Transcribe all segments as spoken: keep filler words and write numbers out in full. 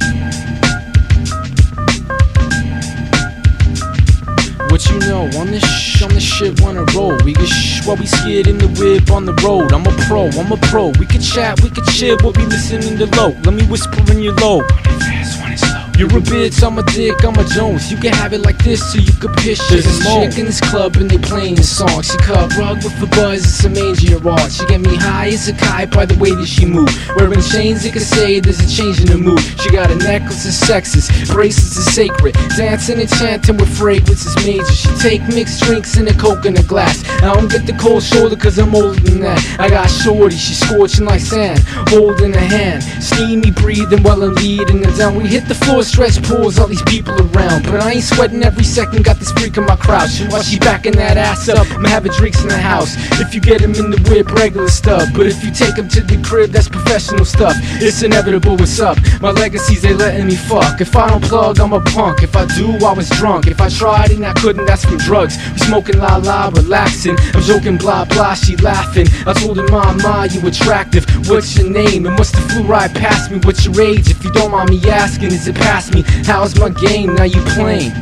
What you know, on this sh, on this shit wanna roll. We get sh while we skid in the whip on the road. I'm a pro, I'm a pro. We could chat, we could chill, we'll be listening to low. Let me whisper in your low. You're a bitch, I'm a dick, I'm a Jones. You can have it like this so you can piss shit. There's a chick in this club and they playing this song. She cut rug with the buzz, it's a mangy art. She get me high as a kite by the way that she move. Wearing chains, it can say there's a change in the mood. She got a necklace of sexes, bracelets is sacred. Dancing and chanting with fragrance is major. She take mixed drinks in a coconut glass. I don't get the cold shoulder cause I'm older than that. I got shorty, she scorching like sand, holding her hand, steamy breathing while I'm leading her down. We hit the floor, stretch pulls, all these people around, but I ain't sweating every second, got this freak in my crouch. And while she backing that ass up, I'm having drinks in the house. If you get him in the whip, regular stuff, but if you take him to the crib, that's professional stuff. It's inevitable, what's up? My legacies, they letting me fuck. If I don't plug, I'm a punk. If I do, I was drunk. If I tried and I couldn't, that's from drugs. We smoking la la, relaxing. I'm joking, blah blah, she laughing. I told her, ma ma, you attractive. What's your name? It must have flew right past me. What's your age? If you don't mind me asking, is it past me? How's my game? Now you playing.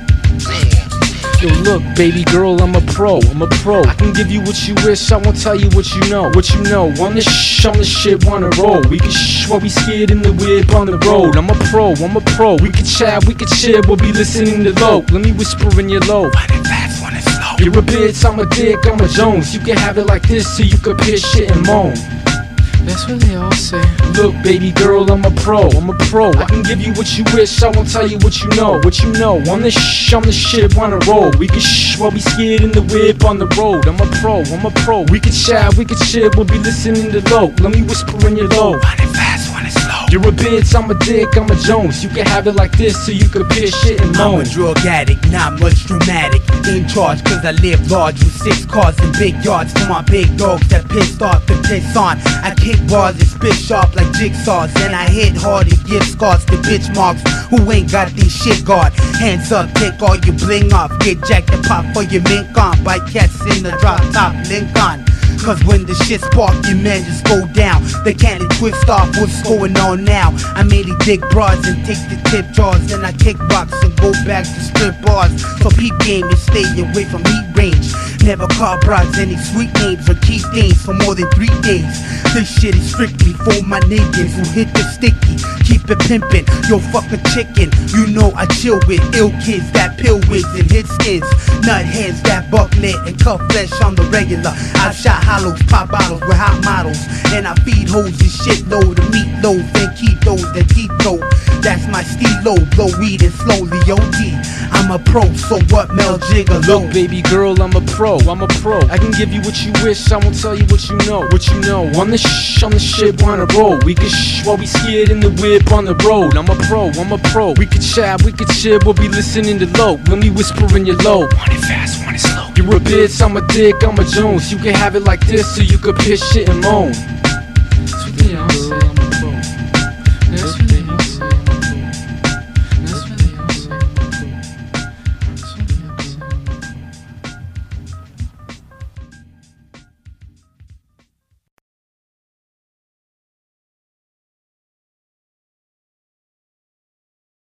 Yo, look, baby girl, I'm a pro, I'm a pro. I can give you what you wish, I won't tell you what you know. What you know, on this sh, on this shit, wanna roll. We can sh while we skid in the whip on the road. I'm a pro, I'm a pro. We can chat, we can chill, we'll be listening to low. Let me whisper in your low. Run it fast, run it slow. You're a bitch, I'm a dick, I'm a Jones. You can have it like this so you can piss shit and moan. That's what they all say. Look, baby girl, I'm a pro, I'm a pro. I can give you what you wish, I won't tell you what you know. What you know, on this sh, on this shit, wanna roll. We can sh while we skid in the whip on the road. I'm a pro, I'm a pro. We can chat, we can chill, we'll be listening to low. Let me whisper in your low. Run it fast, run it slow. You're a bitch, I'm a dick, I'm a Jones. You can have it like this so you can piss shit and moan. I'm a drug addict, not much dramatic. In charge cause I live large with six cars and big yards for my big dogs that pissed off and piss on. I kick bars and spit sharp like jigsaws, and I hit hard and give scars to bitch marks who ain't got these shit guard. Hands up, take all your bling off, get jacked and pop for your mink on. By cats in the drop top Lincoln. Cause when the shit spark, your man just go down. They can't twist off what's going on now. I made it dig bras and take the tip jars. Then I kickbox and go back to strip bars. So peep game and stay away from heat range. Never call bras any sweet names or key things for more than three days. This shit is strictly for my niggas who hit the sticky. Keep it pimpin', yo fuck a chicken. You know I chill with ill kids that pill wigs and hit skins. Nut heads that buck lit and cuff flesh on the regular. I've shot hollows, pop bottles with hot models. And I feed hoes and shit load of meat loaf and ketos that deep throat. That's my stilo, blow weed and slowly O D. I'm a pro, so what Mel Jigger? Look, baby girl, I'm a pro, I'm a pro. I can give you what you wish, I won't tell you what you know. What you know, on the sh, on the shit, wanna roll. We can sh while we skid in the whip on the road. I'm a pro, I'm a pro. We can chat, we can chill, we'll be listening to low. Let me whisper in your low. Want it fast, want it slow. You're a bitch, I'm a dick, I'm a Jones. You can have it like this so you can piss shit and moan. That's what they all say.